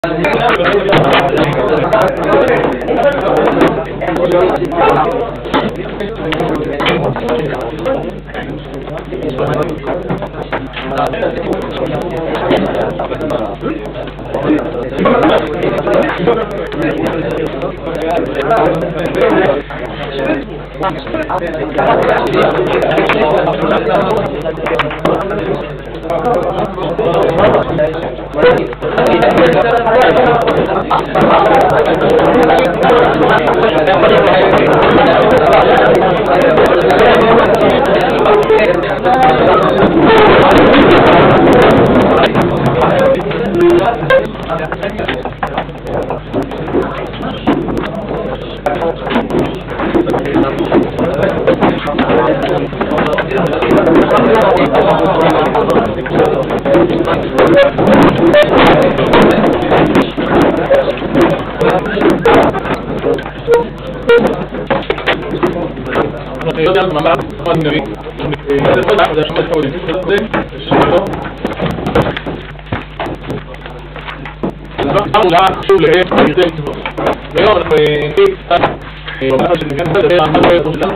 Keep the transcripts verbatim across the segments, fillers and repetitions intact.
שוב להם, ירצה מצוות. והיום אנחנו נתחיל קצת במהלך של נגן קצת לדבר על מה היותר שלנו.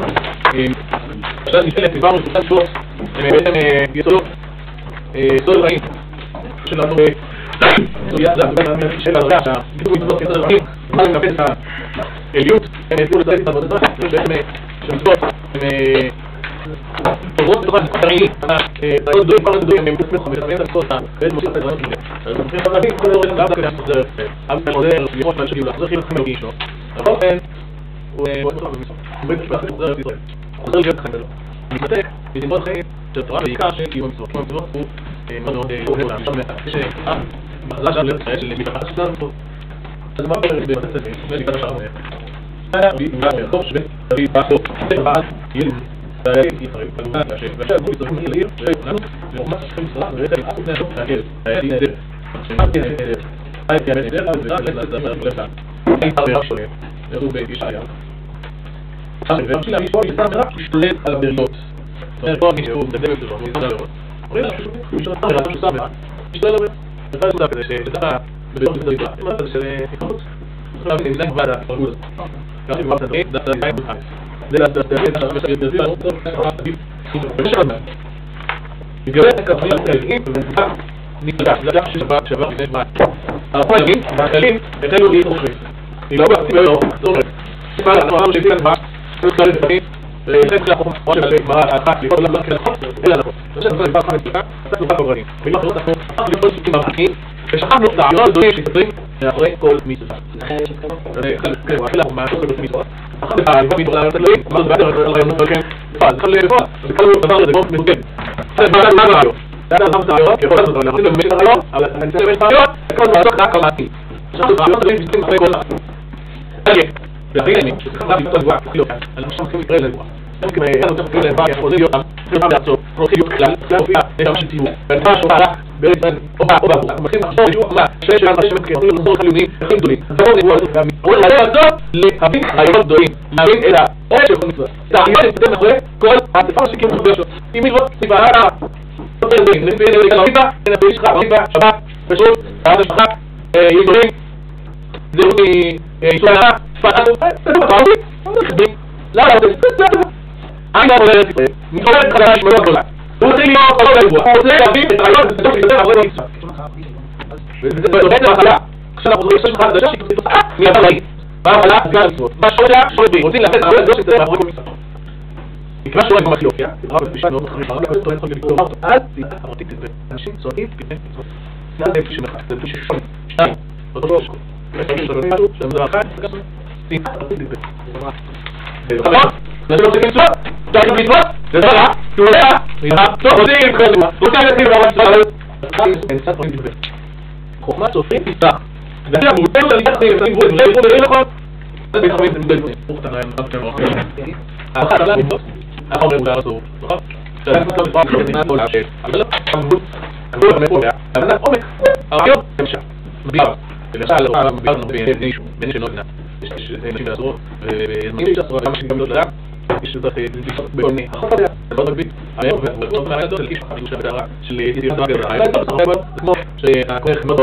עכשיו נשאלת, דיברנו שלושה מצוות, הם בעצם יסודות, יסודות רעים שלנו בסוגיה הזאת, וגם מהמהלך של הרע, שהגידו מצוות כיסוד רעים, מה הם נפס את העליות, הם יצאו לצלת את העבודת רע, בעצם שמצוות הם עוברות בתוכה מצוות הרעילים, הרעיון גדולים, כל הגדולים, הם מתסמכו, ומתסמכים את המצוות, בעצם מוסיף את הרעיון שלהם. אז אנחנו צריכים להבין, כל הדברים לאו דווקא חוזר, אב חוזר, לראות מעל שגיעו, זה חילוק חמלוגי שלו. בכל אופן, הוא עושה לך במצוות. הוא בית משפט חוזר את ישראל. חוזר להיות חמלו. מתנתק, מזמרות חיים, של תורה בעיקר של קיום המצוות. קיום המצוות הוא מאוד מאוד אוהב אותם. שם שאף מחזרה שם להיות ישראל של מתחת שלנו פה. אז מה אומר בבתי ספר? זה נקרא השער אומר. היה ביטולה מהרחוב שבין תביא בעשור. זה רעד, ילד. והילד יתחרב. כלומר, והשאר הוא יצטרפים לעיר, ולנו, ורומץ שכם סרח, ורצה עם אף בני השוק מהגל. הילד נהדר. שמעתי נהדר. הייתי הבן נהדר, ורק לצד לדבר לכאן. הייתה ברק שולם. והוא בישעיה. ורק שלה משפוע יסתם ורק משתולד על הבריות. זאת אומרת, פה אני שהוא מדבר בזרון, הוא יסתם לראות. אומרים לה, הוא משתולד על הבריות, הוא שם ורק. משתולד על הבריות. וחד סודר כזה, שדחה בבריות כזה יתראה. מה זה של תכנות? צריך להבין, זה נגבד התרגול הזה. כך שבבת הדברים, דעת הדברים בוחנס. זה לדעת את הרב של ידרזי, אני רוצה לקרוא את הביב. במשך הזמן. מתגבר את הכרחים הכלליים, ובנתקה נקלע. זה הדרך ששבר, שבר לפני זמן. הרפאים והכללים החלו להתרחב. היא לא בעצים ולא, זאת אומרת. כבר אמרנו שהביא לנו מה, זה כלל לדברים, ולכן כלל החוכמה של גמרא האחת, לכל עולם לא כלל נכון, אלא נכון. עכשיו אנחנו נדבר אחת נתקה, קצת נוכל בגרנים. במילים אחרות אנחנו אחת לכל סיפים מרחקים, ושכחנו את העירה הגדולים שיסתרים מאחורי כל מצווה. כן, ואחרי אנחנו מעשו כל מצווה. אחת לך, לבוא מדבר לעלות אלוהים, אמרנו בעד הרעיונות ולכן, נפעל, זה חל לפועל, זה חל דבר לזה כמו מסוגל. אחרי זה מה הרעיון? זה היה לעשות את הרעיון, כי יכול לעשות את הרעיון, את הרעיון, אבל אני צריך לבית הרעיון, הכל מעסוק רק על מעשים. עכשיו זה רעיון דברים מסתרים אחרי כל אחד. תהיה, והכי נעימים, שצריכים להביא את הגבוהה, כפי לא כאן, אנחנו עכשיו מתחילים להתראה לגבוהה. גם כמה אין לנו צריך להביא להם, חוזרים להיות שם, צריכים פעם לעצור, הולכים להיות כלל, זה מופיע נשמה של ציבור. והנפה השורה רק בארץ ישראל, או בה, או בה, אנחנו מתחילים לחזור לשיעור מה, שני שלנו השם מתחילים, אנחנו לחזור לחליונים, לחיים גדולים. אז בואו נגבוה הזאת, ואומרים להביא לעצור, להבין רעיונות גדולים, להבין את הערך של כל מצווה. את הרעיון שמצטרף מאחורי כל העטיפה שקים חבר שלו. אם מלוות, סביבה, רעה, לא צריך דברים, נפי נגד לגל הריבה, נפי שלך, הריבה, שבת, פשוט, תארת המשפחה, ידורים, זהות מישראל הרע, פתחנו, זה לא בפעם, לא נכדים, לא, לא, זה לא טוב. אני לא אומר את זה, מתעוררת חדרה שמונה גדולה. הוא רוצה להיות חלום לגבוה, הוא רוצה להבין את הרעיון הזה, זה יותר עבודה מצווה. וזה בעצם החלה. עכשיו אנחנו רואים שש חדשה שהיא תוצאה מהדבר רעי. בהחלה, סגן המצוות. מה שורש היה? שורש בי. רוצים להבין את הרעיון הזה שצריך לעבוד כל מצווה. מכיוון שורש גם אחיופיה, רב בפגישה מאוד מחריפה, הרב לקבל טוען יכול לקרוא אותו. אז תהיה חברתית את זה. אנשים צועקים כפי מצוות. זה זה איפה שמחק, זה איפה ששון. שתיים. אותו לא שקול. ושמים שלו משהו, שם דבר אחד, תהיה חברתית את זה. וחבר, זה לא צריכים מצוות, צריך מצוות, זה דבר רע, כי הוא רע, טוב, רוצים לבחר דוגמה, רוצים להתחיל ברמת מצווה, אבל אין קצת רואים לדבר. חוכמה סופרים תפתח. זה היה מותנו לליטת חיים, ושמים גבוהים, ולא יבואו ולא נכון. זה בית חמים, זה מודל דברים. ברוך אתה נעים, רב כאן רוחם. האחת עלה מצוות, האחת אומר הוא לעשות, נכון? שאלה מצוות לא מספר, כשמדינה כל השם, אבל לא, כמובן, כמובן באמת פה, והבנת עומק, הרעיון, גם שם. בירה, ולמשל, בירה לנו בין אישו, בין אישו נוגנה. יש נשים לעשות, וזמנים שעשו, כמה שגם לא לדעת, יש שצריך לנסות בכל מיני החוק הזה, זה מאוד מגביל. הרעיון, ועוד מהרעיון הזה, של איש, של יצירת דבר גדול. הרעיון, זה כמו שהכוח מאוד מאוד טוב.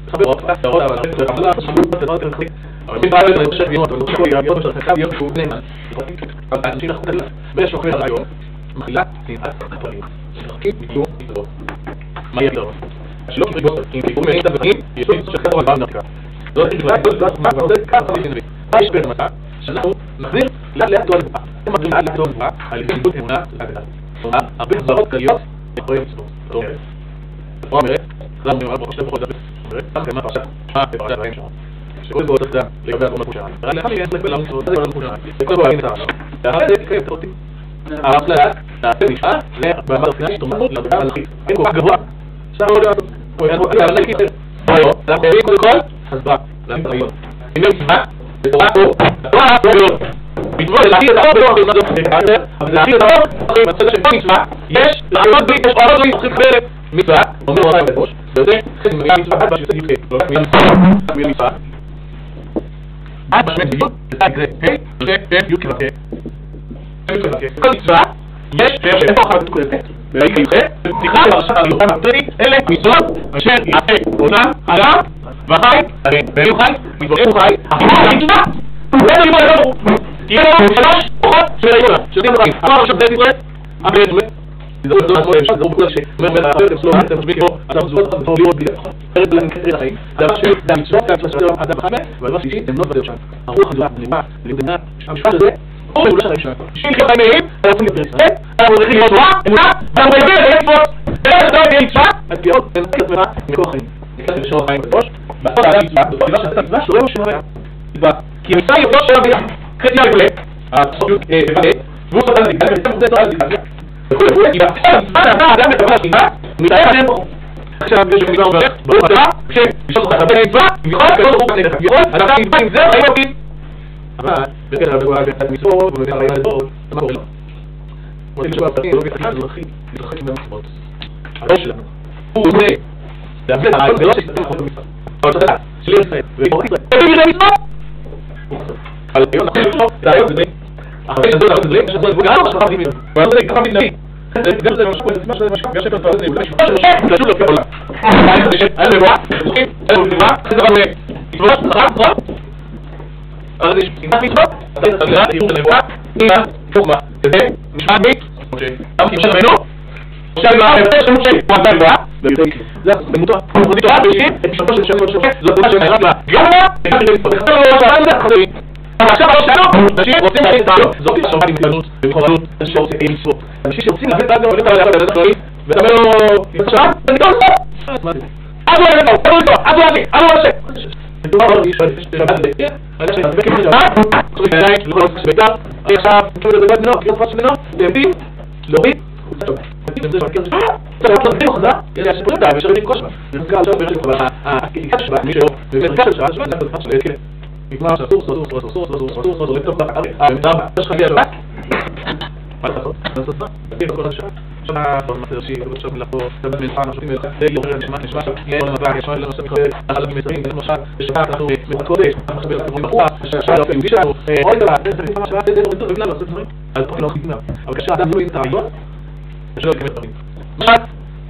חברות, חברות, אבל אני חושב שזה מאוד יותר חזק. אבל מי פעם אני חושב להיות, אבל אני חושב להיות בשביל חייב להיות שהוא נאמן. אבל האנשים אנחנו נדלה. ויש שוכרים על היום, מכילה, נמאס, הפנים. שחקים, ביטלו, ביטלו. מה יהיה פתרון? שלא כפריגות, אם פיגורים מעין צד וחיים, יש לי שחקת על בעל נרקה. זאת אומרת, מה זה ככה לפני מה יש בין המצב? שאנחנו נחזיר לאט לאט תואר גבוהה. הם מגרים לאט לאט תואר גבוהה, על ידי לימוד אמונה לאט לאט. זאת אומרת, הרבה חזרות כלליות יכולים לצבור. זאת אומרת, התורה אומרת, חזרנו ממעל ברוך השם בכל דבס, אומרת, שם כמה פרשת, מה בפרשת רעים שלנו. שכל זה באותה דם לגבי התורה מקושרה. ורק לאחר מכן צריך לעולם לצבור, זה כבר מקושרה. וכל דבר להבין את הרעש. לאחר זה תקיים את אותי. הרעש לאט, נעשה נשאר, ובמעמד הפיננסי תאמר לדבר על החית. אין כל כך גבוה. עכשיו לא יודע, אנחנו רואים קודם כל, הסברה, להבין את הרעיון. אם לא מצווה, בתורה או, התורה לא גדול. מצוות זה להכיר את האור ולא אחרי זאת בקרטר, אבל להכיר את האור, אחרי מצוות של כל מצווה, יש לעמוד בי, יש אורות בי, צריכים לחבר מצווה, אומר אורי בראש, ויוצא חצי ממילה מצווה, עד שיוצא יבחר, לא רק מילה מצווה, רק מילה מצווה. עד בשמת בדיוק, זה זה, היי, זה, זה, יוק כבקה. כל מצווה, יש, איפה אחת תקולת, והיא כיוחד, ופתיחה לרשת הריוחם הפרטי, אלה מצוות, אשר יעשה אותם, אדם, וחי, והיו חי, מתבואר חי, החינוך המצווה, ואין לימוד אלו, תהיה לו שלוש אוחות של הימונה, שתיים דברים, אמר עכשיו בית ישראל, אבל יש דומה, לזור לדור עצמו, יש לזור בכל שאומר בין האחר, אתם סלום, אתם משביעים בו, אתם זוות אותם בתור לראות בלי לפחות, אחרת בלהם כתרי לחיים, זה דבר של המצוות, והמצוות של אדם וחמא, והדבר שלישי, הם לא דברי שם, הרוח הדבר, הלימה, לימודנה, המשפט הזה, הוא מגולה של הרעים בשביל לחיות חיים מהם, אנחנו נפגר ישראל, אנחנו צריכים להיות תורה, אמונה, ואנחנו מגבים את המצוות, ואין את הדבר מצווה, אז פגיעות, ונתחיל את מראה מכוח חיים. נכנס לשור החיים בראש, בעוד האדם מצווה, בסביבה שעשתה מצווה, שלא יום שמראה. כי המצווה היא אותו של הביאה. חצי הגולה, הסופיות בבנה, והוא סוטה לזיקה, ונצא מוצא תורה לזיקה. וכולי וכולי, כי בעצם המצווה נעשה האדם לקבל השכינה, ומתאר עליהם ברוך. עכשיו, יש שם מצווה מברך, ברוך אתה, כשבשעות לך הרבה מצווה, כביכול, כביכול ברוך נגדך, כביכול, אדם נמצא עם זה, חיים עובדים. אבל, בקטע הרבה גולה באחד מצוות, ובבין הרעים לדור, מה קורה לו? הוא רוצה לשמוע הפרקים, לא בקטע, זה מתחיל, להתרחק מהמצוות. הראש שלנו, הוא עושה, להבין את הרעיון, ולא שסתם יכול במצווה. אבל אתה יודע, שלי ישראל, ובורא ישראל, תביא לי מצווה! אבל היום אנחנו נשאר, זה היום, זה די. אחרי שזו אנחנו נדברים, שזו נדברים, גם לא משהו חמדים, ואנחנו נדברים, ככה מתנאים. גם זה משהו, זה משהו, זה משהו, גם שפר תואר זה, אולי משפחה שלושה, זה שוב להופיע עולם. היה מבואה, זוכים, היה מבואה, אחרי זה רב מצוות, אחר צורה. אז יש שמחת מצוות, אז זה הגדרה, תראו של מבואה, אימא, חוכמה, וזה משמעת בית, כמו שאמרתי יושב ממנו, עכשיו מבואה, ובטח שמות שלי, הוא עבדה מבואה, זה במותו, הוא חודי תורה, וישים את משפטו של שם ושופט, זאת תורה של נערת לה, גם לה, וגם בגלל מצוות, וחסר לו שעבר לזה, חברים. אבל עכשיו הראש שלנו, אנשים רוצים להבין את הרעיון, זאתי השמעת עם התגלות ובחובנות, אנשים שרוצים מצוות, אנשים שרוצים להבין את הרעיון, עולים לעולם בדרך כללי, ואתה אומר לו, יפה שעה, אני לא עושה, אז הוא אוהב לו, אז הוא אוהב לו, אז הוא אוהב לי, אז הוא אוהב לי, מדובר על איש, שבת זה, אני חושב שאני מבקר שבת, חושבים בעיניים, לא יכולים לסביתה, אני עכשיו, נקרא לדבר בנו, קריאות פרס שלנו, להמתין, להוריד, זה מכיר שבת, זה רק להביא לו חזרה, יש שפורים דה, ושרים לקוש בה, ונזכר עכשיו בראש לכם, אבל הכיכת שבת, מי שלא, ובמרכז של שבת, שבת זה הדבר של הילד נגמר שאסור, אסור, אסור, אסור, אסור, אסור, אסור, אסור, אסור, אסור, יש לך להגיע לשבת? מה לעשות? מה לעשות? תגיד כל השעה שנה, כל מעשה ראשי, כל שעות מלאכו, שבת מלכה, נשותים מלכה, די יורד, נשמע, נשמע, יהיה כל המבק, ישמע לנושא מכולל, אחת לבים מסרים, בין למשל, בשבת אנחנו מבט קודש, אנחנו מחבר לכם רואים בחורה, השעה לא אפילו גישה, אוי דבר, זה זה נפעם השבת, זה זה ובגלל לעשות דברים, אז פה לא חיתים אבל כאשר האדם לא yin את הרעיון, שלא יקבל דברים. משת!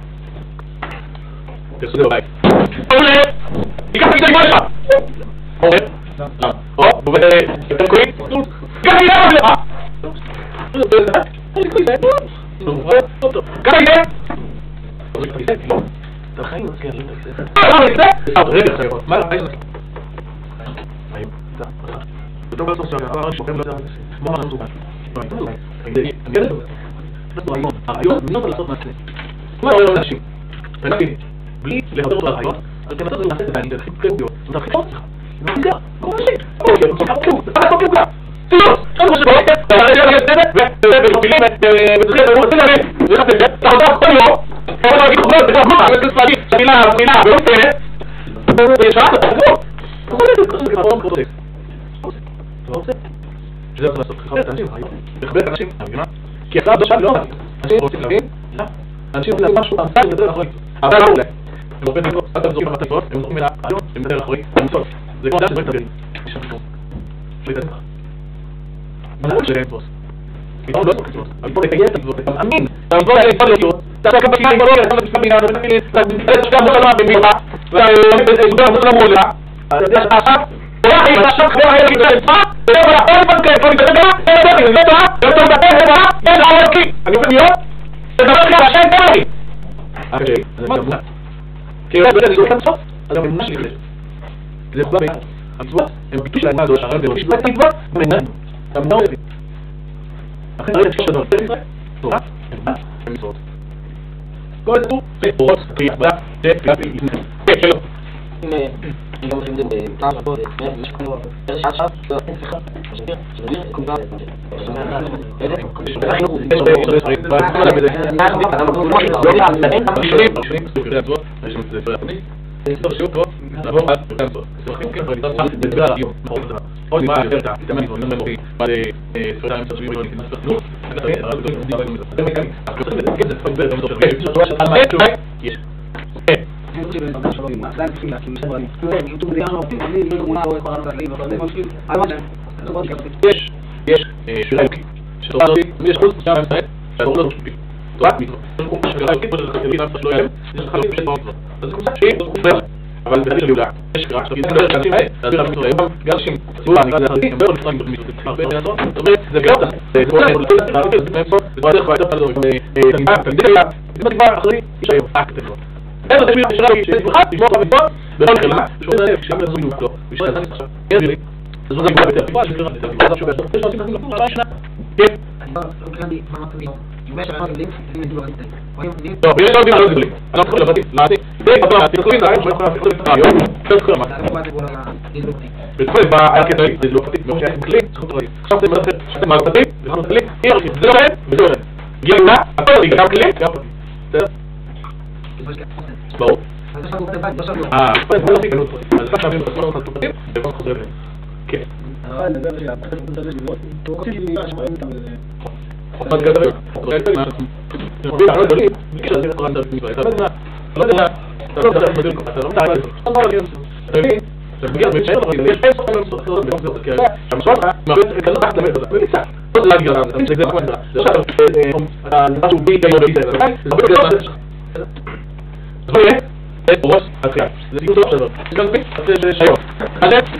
תעשו זה בבית. עולה! תיקח פגישה לגמול לך! עולה! או, הוא בטח יותר קועים? ככה יהיה רב לך! ככה יהיה! אתה חיים נזכר, לא נזכר. מה נזכר? רגע חייבות, מה חיים נזכר? חיים, אתה, אתה. בתור בסוף שעבר, הרעיון שוכם לא יודע על זה. בוא מה נזוכן. לא, אני תזוכן. אני אגיד את זה. זה רעיון. הרעיון, מינות על לעשות מעשה. מה אומר לאנשים? ונבין, בלי להותר אותו לרעיון, אז אתם נתת לעשות את זה, אני דרכי פקריות. אתה חייבות לך. זה נזכר. כמו אנשים. אוקיי, אתה חייבות אתה חייבות כלום. תראו, אני חושב שבאמת, ואתה יודע את זה, ובמובילים, ותזכיר את זה, ותזכיר את זה, אתה יודע כל יום, אתה יודע להגיד חוברת, אתה יודע, אתה יודע להגיד, שמילה, מילה, ולא תהיה, וישעת, אתה יודע, אתה יודע, אתה יודע, אתה יודע, אתה רוצה? שזה יכול לעשות, לחבר את האנשים, לחבר את האנשים, כי אחלה הדושה לא נבין, אנשים רוצים להבין, אנשים רוצים להבין משהו, אתה מדבר לאחורי, אבל לא אולי, הם רוצים לקרוא, אתה מזוכים במטה לקרוא, הם זוכים מהרעיון, הם מדבר לאחורי, הם מוצאות, זה כמו אדם שדברים תבין, יש שם מקום, שליטה לך. מה זה שאין תבוס? פתאום לא צריך תבוס, אבל פה לקיים את התבוס, אתה מאמין, אתה מבוא להגיד, אתה יודע כמה שנים, אתה יודע כמה שנים, אתה יודע כמה שנים, אתה יודע כמה שנים, אתה יודע כמה שנים, ואתה לא אמור לה, אתה יודע שעכשיו, תראה אחי, אתה עכשיו חבר אחי להגיד לך אצלך, תראה לך, כל הזמן כאלה, כל מתעסק לה, תראה לך, אני נתראה, תראה לך, תראה לך, תראה לך, תראה לך, אני הופך להיות, תדבר לך, השם תראה לי. אוקיי, אז מה זה אמונה? כי אולי בגלל אני זוכר למצוא, אז האמונה שלי חלק. זה בא ביחד. המצוות הם ביטוי של האמונה הזו, שהרעיון זה משפט מצווה, המנהל. המנהל הוא יבין. אחרי הרגע שיש לדבר של ישראל, תורה, אמונה, ומצוות. כל זה הוא, תורות, קריאה, בא, זה, גבי, לפני. כן, שלום. אם גם עושים את זה בפעם שבוע, זה משהו כמו ערך שעה שעה, זה אין שיחה, משביר, שמביר, כל דבר, טוב, שיעור טוב, נעבור עד פרקן טוב. ספרים כן, אבל ניתן לדבר על היום, מאחורי דבר. עוד נראה יותר את התאמן, אני אומר מורי, בעד ספרי האמצע שלי, ואני נכנס לחינוך, אני חושב, הרב גדול, אני לא מזה. זה מקני, אנחנו צריכים לדבר, זה כבר דבר, גם זו של רגע, יש על מה יש, יש. כן. אני חושב שזה דבר שלא ימנע, זה היה נפסיק להקים מסתבר, אני יוטיוב זה יחד עובדים, אני לא תמונה, רואה כבר על התגלים, אבל זה ממשיכים, על מה שהם. יש, יש שירה אלוקית, שתורה הזאת, יש חוץ שם האמצע, שהתורה לא שופים. תורת מצוות. שירה אלוקית, כמו שזה חלקים נפש לא ילם, יש חלקים בשת מצוות. אז זה קבוצה שהיא מופרח, אבל בתהליך של גאולה, יש קרא, שאתה מדבר את האנשים האלה, להסביר להם מצוות, היום גם אנשים, צורה, נקרא לזה חלקים, הם לא נפרעים במצוות, הרבה בעצות, זאת אומרת, זה גאולה אותם, זה קורה להם, זה קורה להם, זה קורה להם, זה קורה להם, תלמידה, תלמידה, זה כבר אחרי, יש היום, אקט את זה. אין עוד שמירה שירה שיש בך, תשמור לך מצוות, ולא נכלמה, שאומר להם, כשגם לזו מינוק לו, ושאתה נצח עכשיו, אין לי, זה זו גבוהה ביותר, גבוהה שמירה, זה גבוהה שווה, יש שעושים את זה, שנה, כן. טוב, יש עוד דברים גדולים, אני לא זוכר לבטים, לעתי, זה כבר, תתקולים להם, שאני יכול להפוך את זה היום, זה זוכר מה. ותקולים, בהקטעי, זה לא פתית, מאוד שייכים כלים, זכות רעים. עכשיו אתם מדבר, שאתם מעלתתים, וחנות כלים, אי הרכיב, זה לא רעד, וזה לא רעד. גאולה, הכל רעד, גם כלים, גם פתית. בסדר? ברור. אה, זה לא הכי גלות. אז זה שעבים את עצמנו חצות פתית, ובוא חוזר אליהם. כן. חוכמת גדול, חוכמת גדול, אני מוביל לעלות גדולים, בקשר לזה חוכמת גדול, אתה לא יודע, אתה לא יודע, אתה לא יודע, אתה לא יודע, אתה לא יודע, אתה לא יודע, אתה מבין, אתה מגיע בית שער, יש אין סופר למצוא, אתה לא יודע, אתה לא יודע, שהמשול לך, מעביר את כזאת תחת למד אותה, וניצה, לא זה להגיד אותה, זה נכון, זה עכשיו, אתה נדע שהוא בי כיום בביטה, זה הרבה יותר גדול, אז בואי יהיה, זה פרוס התחייה, זה סיום טוב שלו, זה גם בי, זה שיום, אז זה,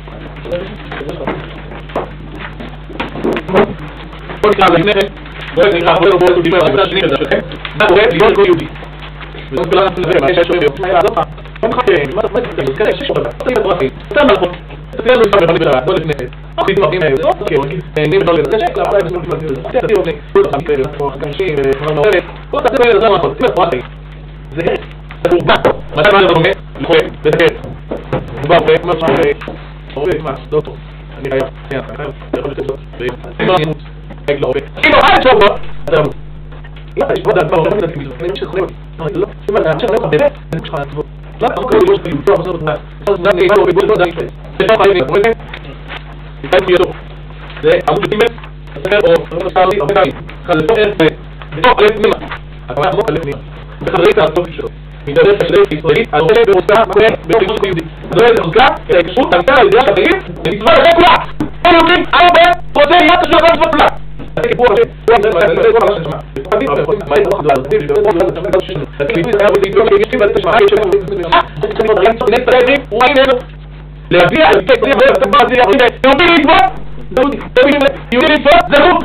כל נקרא לפני כן, בואי נקרא הרבה לא בואי יהודים על העבודה השני כזה שלכם, מה קורה להיות כל יהודי. וזאת כולה אנחנו נדבר, מה יש שואים ביום, מה יעזוב לך? מה מחכה, מה תתקדם, זה כזה, שיש עובדה, תתקדם את דרכים, תתקדם מהלכות, תתקדם לו לפעמים בני בלעד, לא לפני כן, לא חידים עובדים האלה, לא תקיים, נעים בדור לזה, שקלה, אולי בסמול כמעט מזה, תתקדם תתקדם בני, כל אותם מקרה, אנחנו חגנשים וחבר מעוררת, כל תתקדם בני לזה מהלכות, תתקדם פרט חיים. זה הרס, זה דורבן, מתי מה זה דומה? לכויה, וזה הרס. דובר כמו שאומר, מה, דוקטור, אני חייב, אני חייב, אני יכול לתת זאת, ואם לא נמות, אני לא עובד. אם לא, אל תשאר בו, אתה אמור. אם אתה ישבוד על דבר, אני לא מדעת כמיזו, אני חושב שחולים. לא, אם אני חושב שאני לא באמת, אני חושב לעצבו. לא, אני חושב שאני לא חושב שאני לא חושב שאני לא חושב שאני לא חושב שאני לא חושב שאני לא חושב שאני לא זה עמוד ג' הספר או רמת הספרים, הרבה פעמים. אחד לתוך ארץ בתוך הלב פנימה. הכוונה עמוק הלב פנימה. בחדרית הארצות שלו. מדבר כשלב ישראלית, על עושה ברוסקה, מה קורה באופן כמו יהודי. הדבר הזה ברוסקה, את ההקשרות, המסר על ידי החברים, ומצווה לזה כולה. אין יהודים, אני אומר, רוצה להיות תשמע כל מצוות כולה. זה כיפור השם, הוא אמר, אני מדבר כל מה ששמע. ופעמים הרבה, מה אין לך דואר, זה דבר מאוד מאוד ששמע, ששמע. זה כיפור זה היה בזה יתרום ליגישים, ואתה תשמע, יש שם, זה צריך להיות עליהם, צריך לנצל העברים, הוא אין לנו. להביא על ידי פרי הרבה, אתה בא זה יחודי, יהודי לצוות, יהודי לצוות, זה חוק.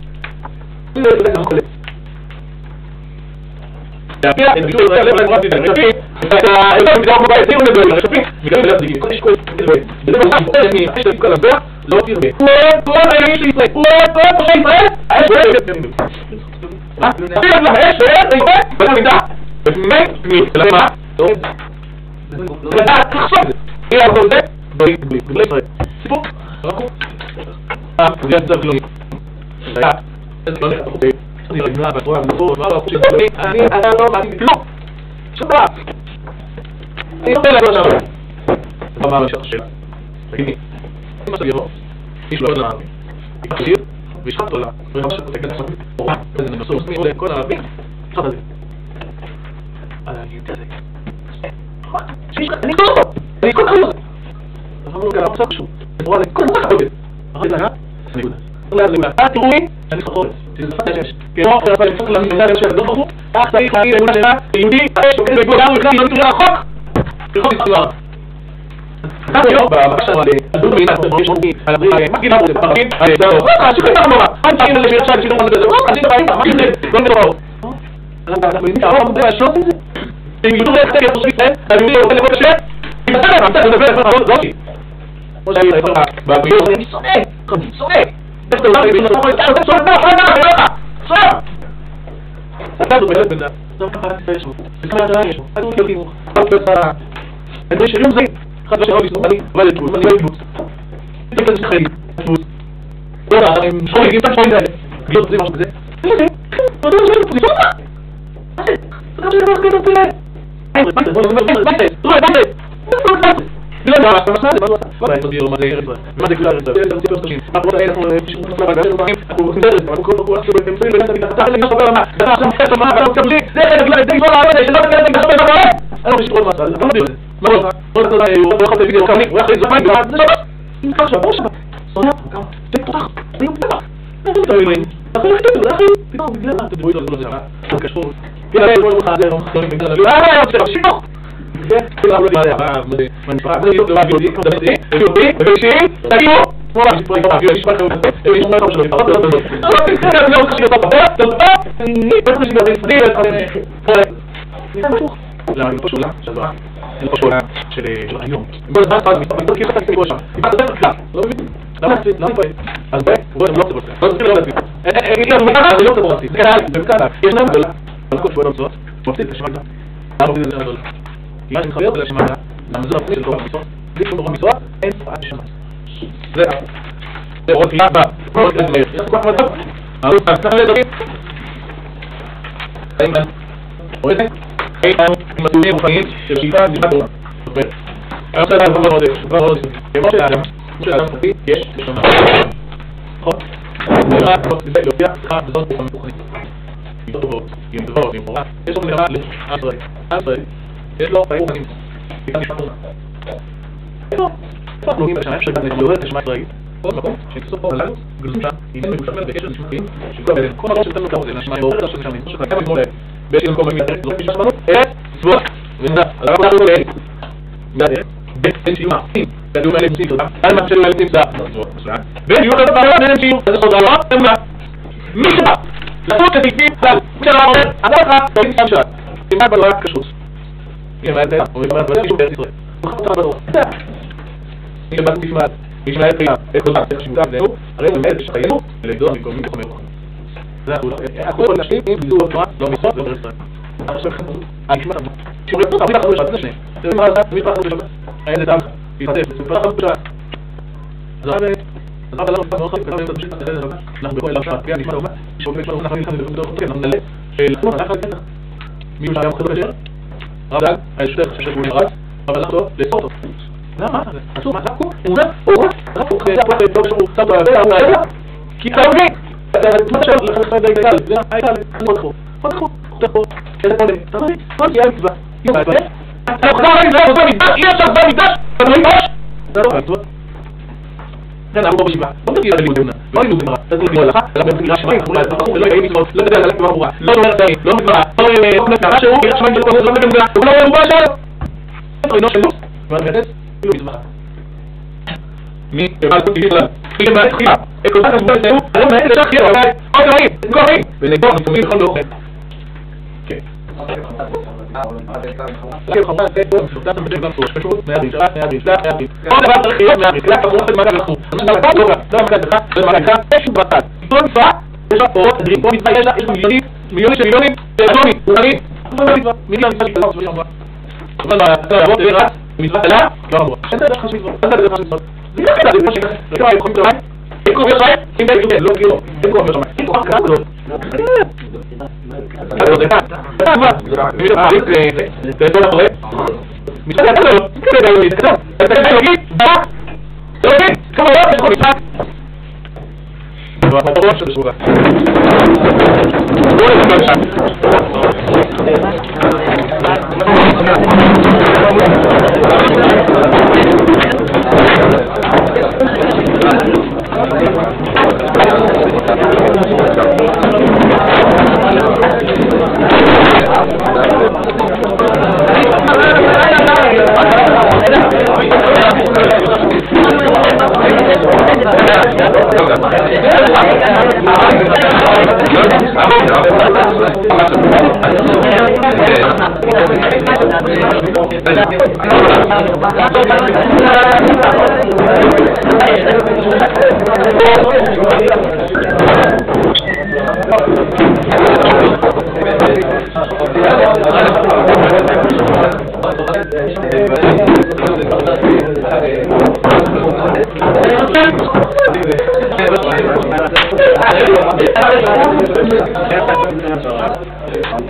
להפיע את הבישול הזה, עליהם רב דידה, משפיע, ואתה יותר מגזר בבית, תראו לדברים, משפיע, וגם להצדיקים, כל שכל, וזה בסך, בוחר ימי, אחרי שאתה תקל לזרע, לא תרבה. הוא אוהב, הוא אוהב הימי של ישראל, הוא אוהב, הוא אוהב פושע ישראל, האש הוא אוהב את ימים. אפילו את להאש, שאוהב, זה יורד, ואתה מידע. ופנימי, פנימי, ולכן מה? זה אוהב. זה לדעת, תחשוב את זה. אי לעבור את זה, דברים גדולים, גדולי ישראל. סיפור, רחו. אה, זה יצר גלוני. זה היה, זה גלוני, אני רגנה והתרועה ומזור ומה והחוש של גלוני, אני, אני לא מאמין כלום. שום דבר. אני לא מבין להגיד עכשיו. זה מה המשך השאלה. תגידי, אם עכשיו יבוא, איש לא יודע לערבי. ייקח שיר, וישחט אותו לה, וממש שפותק את עצמו, אורה, איזה נמסור, סמי עולה, כל הערבים, שחט את זה. על היהודי הזה. אני כל אותו! אני כל כך לא זה! אז אמרו לו, כאן, לא משהו. זה ברורה, זה כל כך חוגת. אחרי זה, אני יודע. אה, תראו לי, אני חכורת. תזפת השמש. כמו, אבל אני צריך למדינה של הדור ברוך הוא, אך צריך להגיד אמונה שלמה, יהודי, האש, שוקד בגבול, גם הוא הכנס, לא נתראה החוק. תלכות לסתירה. אתה היום, בבקשה על הדון בעיניו, על הדברים, מה גילה פה, בפרקים, זהו, שכחים לך מורה, אני צריך לזה שירשע, לשידור מנדל בזה, אני צריך להגיד, מה גילה, לא נדבר. אנחנו יודעים, הרוב המודל השלוט את זה. אם יודו ראה קצת יתוסף ישראל, אני יודעים, רוצה לבוא קשה, אם אתה גם, אתה מדבר, אתה לא אותי. כמו שאני אומר לך, בביור, אני שונא, אני שונא. איך אתה אומר לי, אתה אומר, אתה שונא, אתה שונא, אתה שונא, שונא. אתה זאת באמת בנדה. זה ככה, יש לו. זה כמה השנה יש לו. אני לא יודעים, אתה לא יודע, אני רואה שריום זה, אחד מה שראו לסתום, אני עובד את תבוס, אני לא יבוס. אני לא שחררי, תבוס. לא יודע, הם שחורים, אם אתה שחורים כאלה. גיות זה משהו כזה. אני יודע, אתה יודע, זה פוזיציה אותה. מה זה? זה גם שזה לא כזה, מה זה? מה זה? מה זה? לא, מה זה? לא יודע, אתה מסע, זה מה הוא עשה? מה זה? מה זה ארץ? מה זה כולה ארץ? זה ציפור סטושים. אנחנו רואים, אנחנו נשמע בגלל, אנחנו עושים דרך, אנחנו כל כך עושים בהם, פשוט בגלל, אתה צריך לגשת במה, אתה עכשיו מחכה שמה, ואנחנו קבלי, זה חלק לגלל, זה גבול הערב, שלא תקלל, זה גשת במה, אני לא חושב עוד מה, אני לא יודע, מה הוא עשה? לא יודע, הוא לא יכול להגיד, הוא קרני, הוא יחליט, זה מים, זה שבת, אם כך שבת, שבת, סוניה, כמה, זה פתח, זה יום פתח, זה לא תמיד, אתה יכול להחליט, זה אחרי, פתאום, בגלל, אתה תבואי לו, זה לא זה, זה קשור, כן, אני רואה לך, זה לא מחסורים, בגלל, אה, אני רוצה להמשיך, כן, כאילו, אני לא יודע, מה, מה, זה לא דבר יהודי, כמו דמי, יהודי, ובאישיים, תגיעו, כמו מה, שפרי, כמו, יש פרחי, יש פרחי, שלו, יפרח, לא, לא, לא, לא, אני לא חושב שאתה בבא, אתה בבא, אני לא חושב שאתה בבא, אני לא חושב למה אני לא פשוט, למה? שהדברה, אני לא פשוט של היום. בוא נדבר אחד, מתוך כאילו שאתה תקבוע שם. אם אתה תדבר כלל, לא מבין? למה נעשית? למה נפעל? אז בואי, בואי, אני לא רוצה בוא. לא תתחיל לראות לעצמי. אני לא רוצה בוא לעצמי. זה כאלה, זה כאלה. יש להם גדולה. אבל הכל שבועי לא מפסיד את השמה גדולה. למה מפסיד את השמה גדולה? כי אני מחבר את השמה גדולה. למה זה לא הפניד של תורה במצוות. בלי שום תורה במצוות, אין תופעה בשמה. זה זה עוד קריאה הבאה. כל עוד כזה מהיר. יש לך כוח מצב? הערוץ, אז ככה לדברים. חיים כאן. רואה את זה? חיים כאן עם מסלולים רוחניים של שאיפה נשמת תורה. זאת אומרת, היום שאלה דבר מאוד דבר מאוד כמו שהאדם, כמו שהאדם חופי, יש בשונה. נכון? נראה כמו שזה להופיע לך בזאת רוחנית רוחנית. עם טובות, עם דברות, עם מורה. יש לו נראה לעם ישראל. עם ישראל, יש לו חיים רוחניים. שאיפה נשמת תורה. איפה? איפה אנחנו נוגעים בשנה? איפה שגם לעורר את נשמה ישראלית? עוד מקום שכסוף פה הללו גלותה היא משמר בקשר נשמתיים שכל הבדל כל מקום שתנו כמה זה נשמע יעורר של נשמתיים כמו שכמה כמו להם באיזשהו מקום במי אחרת זאת משנה שמנות ארץ צבועה ונדע על הרב אנחנו לאלה מיד ארץ בין אין שיהיו מעשים והדיום האלה מוצאים תודה על מה שלו האלה נמצא בין יהיו חדות בעולם אין שיהיו אז עוד העולם אמונה מי שבא לעשות כסעיפים כלל מי שבא אומר עד לך תבין שם שעת תלמד בדורה כשרות הנה מה זה אומר אומר דברים שוב בארץ ישראל וחפות לך בדורה מי שבא תפמד מי שמנהל חייו, איך כל כך צריך שימותם עלינו, הרי באמת שחיינו לגדול במקום מתוך מרוחם. זה הכול, הכול יכול להשלים עם ביזור התנועה, לא מסות ואומר ישראל. אני חושב לכם, אני אשמח, שיעורי פתות, הרבה לחזור לשבת, זה שני. זה מה זה, תמיד פחד בשבת, היה זה טעמך, להתעטף, זה פחד בשבת. אז הרבה, אז הרבה לנו פחד מאוד חד, כתב פשוט, אנחנו בכל אליו שבת, כן, נשמע לאומה, שאומרים שלנו, אנחנו נלחמים בכל דרך, אנחנו נעלה, שלנו, אנחנו נלחם, מי הוא שהיה מחזור לשיר? רב דאג, היה שוטר, חשב הוא נרץ, אבל אנחנו לאסור אותו. למה? אסור, מה? רבקו? אמונה? אורה? רבקו? זה הפרח לבדוק שהוא שם לו הרבה, הוא היה כי אתה מבין! אתה מה שאתה לחלק די גדל, זה היה קל, אני עוד אחור. עוד אחור, עוד אחור. איזה פונה, אתה מבין? כל תהיה מצווה. יום היפה? אתה לא חזר לי, זה היה מקדש, אי אפשר חזר מקדש! אתה לא מקדש? זה לא מצווה. כן, אנחנו פה בשבעה. לא תגיד על לימוד אמונה. לא לימוד אמונה. אתה תגיד להלכה, אלא במקרה שמיים, אולי אתה בחור, ולא יהיה מצוות, לא תדע להלכה כבר ברורה. לא אומר תאי, לא מצווה, לא אומר משהו, ירח שמיים של כל לא מגמגה, הוא לא אומר משהו. תרינו של נוס. מה נגדס? לא מצווה. מי? ובעל כל תגיד לה. תגיד לה, תחילה. את כל כך המובן אצלנו, אני לא מנהל את השחיר, אבל עוד רעים, את כל רעים. ונגבור, נצומים לכל באוכל. כן. לכן חמורה לתת בו, מפורטת המבטל גם פרוש, פשוט, מהריש, רק מהריש, רק מהריש. עוד דבר צריך להיות מהריש, רק המורות מגע ולחו. אני חושב שאתה לא גם, לא המגע לך, זה מגע לך, יש שוב בצד. כל מצווה, יש לה אורות אדירים, פה מצווה יש לה, יש לה מיליונים, מיליונים של מיליונים, אדומים, אדומים. מיליון מצווה שכתבה מצווה שאמרה. אבל מה, לעבוד, תראה רק, מצווה תלה, לא אמורה. אין דרך חשב מצוות, אין דרך חשב מצוות. זה ככה כזה, זה כמו שככה, זה כמה יכולים תוריים, אין כוח ישיים, אין דרך יובל, לא כאילו, אין כוח ישיים, אין כוח ככה גדול. זה עוד אחד, זה כבר, מי שמעריך זה טוב אחרי, משחק יצא לו, כזה גם לא יתקדם, אתה כזה להגיד, דרך, לא מבין, כמה לא, יש לך משחק. ואנחנו פה ראש שבשרובה. בואו נתקדם לשם. Thank you. Gracias.